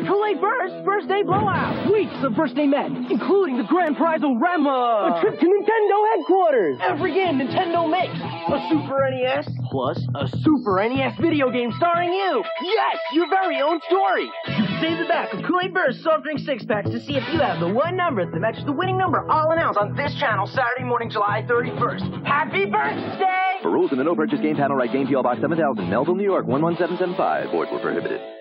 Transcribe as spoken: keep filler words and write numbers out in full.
Kool-Aid Burst's birthday blowout. Weeks of birthday men, including the grand prize Orama. A trip to Nintendo headquarters. Every game Nintendo makes. A Super N E S plus a Super N E S video game starring you. Yes, your very own story. Save the back of Kool-Aid Burst soft drink six packs to see if you have the one number that matches the winning number. All announced on this channel Saturday morning, July thirty-first. Happy birthday! For rules in the no purchase game panel, write Game P O Box seven thousand, Melville, New York one one seven seven five. Void were prohibited.